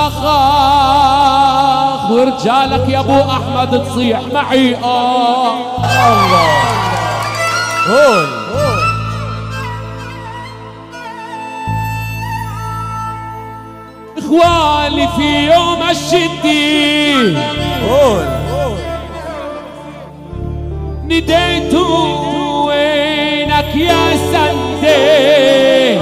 آخ ورجالك يا ابو احمد تصيح معي الله قول اخوالي في يوم الشدي قول نديتوا وينك يا سندي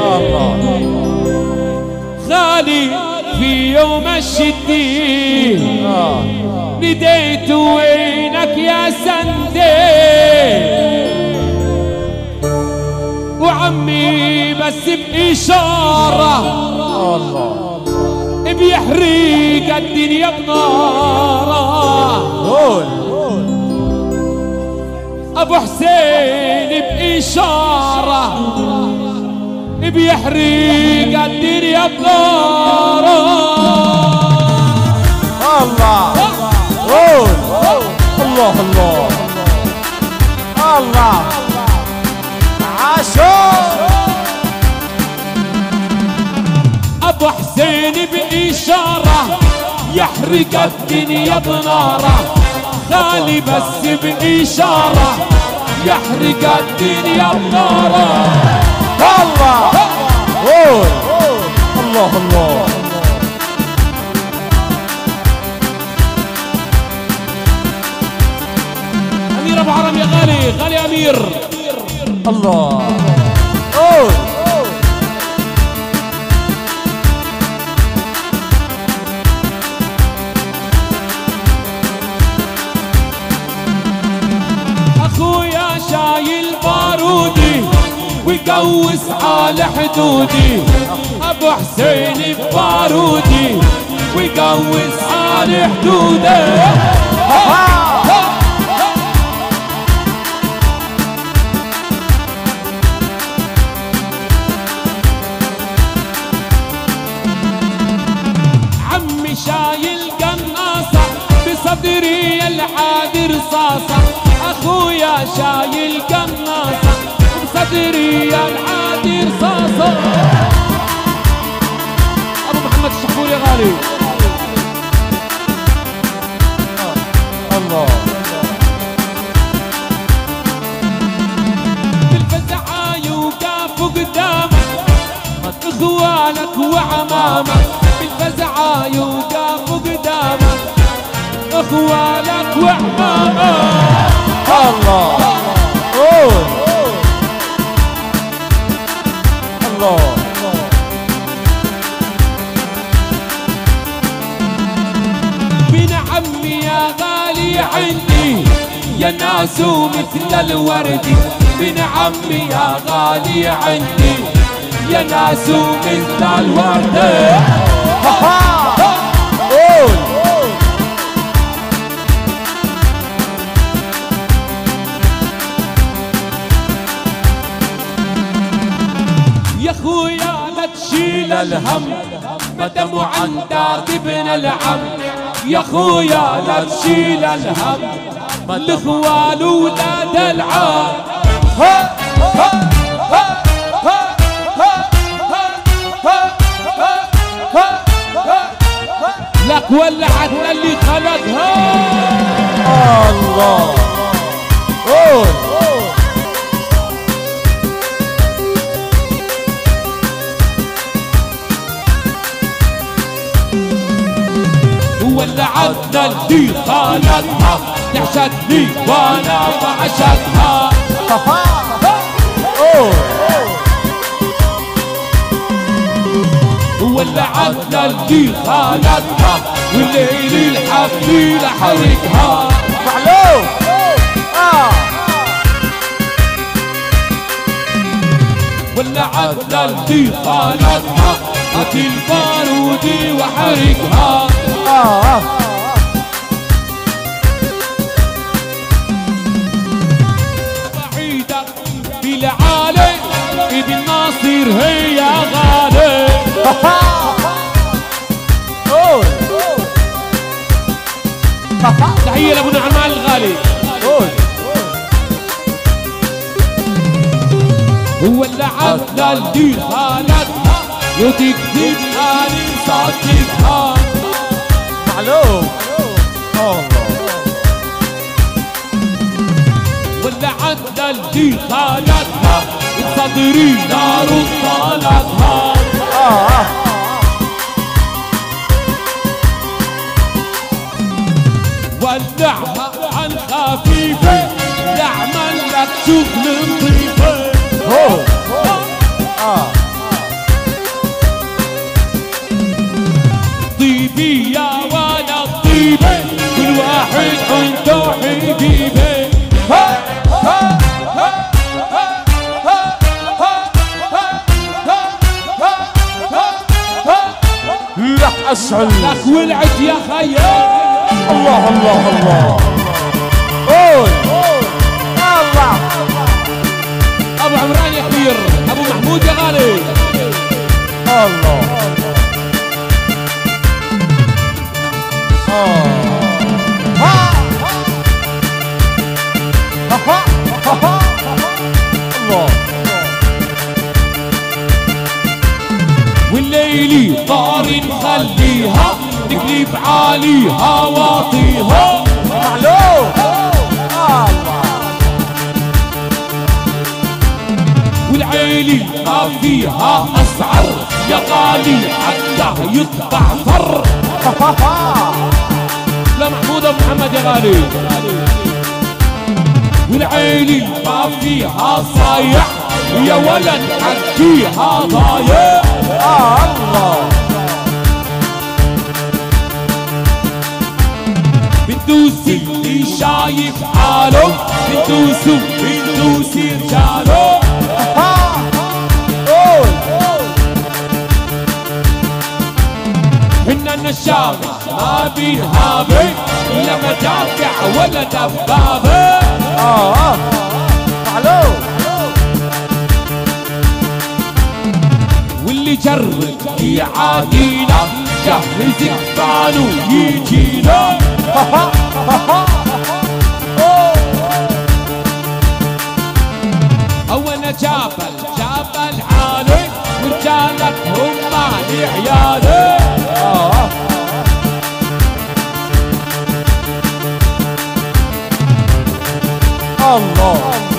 خالي في يوم الشدي نديتوا وينك يا سندي وعمي بس بإشارة الله بيحرق الدنيا بناره ابو حسين بإشارة بيحرق الدنيا بناره الله قول الله الله الله عاشور ابو حسين بإشارة يحرق الدنيا بناره خالي بس بإشارة يحرق الدنيا بناره الله قول الله الله امير ابو عرم يا غالي غالي امير الله قول اخويا شايل بارودي ويقوس على حدودي ابو حسين ببارودي ويقوس على حدودي عمي شايل قناصة بصدري الحادي رصاصة اخويا شايل قناصة بصدري الحادي رصاصة ابو محمد الشحفور يا غالي الله بالفزعة يوقفوا قدامك اخوانك وعمامك بالفزعة يوقفوا قدامك اخوانك وعمامك الله قول الله بن عمي يا غالي عندي يا ناس مثل الوردي بن عمي يا غالي عندي يا ناس مثل الوردي قول يا خويا لا تشيل الهم مدام عندك ابن العم يا خويا لا تشيل الهم الاخوان ولاد العم لك ولعتنا اللي خلقها الله قول ولعتنا اللي خلقها تعشقني وانا بعشقها ولعتنا اللي خلقها والليل الحفل حرقها معلوم ولعتنا اللي خلقها هات البارودي وحرقها بعيدة بالعالي ابن ناصر هي غالي تحية لابو نعمان الغالي هو اللي عدل اللي خالقها وتكذب علي صوتها معلوم. الله ولا عدنا اللي خالتها بصدري نار طالتها. ولعها عن خفيفة نعمل لك شغل نظيفة. طيبي يا ولد طيبة كل واحد عنده حبيبة. لك أسهل لك ولعت يا خيال. الله الله الله. قول الله. ابو عمران يا كبير، ابو محمود يا غالي. الله الله. والليلي طار نخليها نقلب عاليها واطيها. معلوم. والعيلي ما فيها اسعر يا غالي حتى يطبع فر. لا محمود ابو محمد يا غالي. والعيلي ما فيها صايع يا ولد حكيها ضايع. الله بندوسي اللي شايف حاله بندوسي رجاله. قول حنا النشامة ما بينهابه لا مدافع ولا دبابة. معلوم. واللي جرب يعادينا جهز كفانه يجينا. أولا جبل عالي ورجالك هم عياله. الله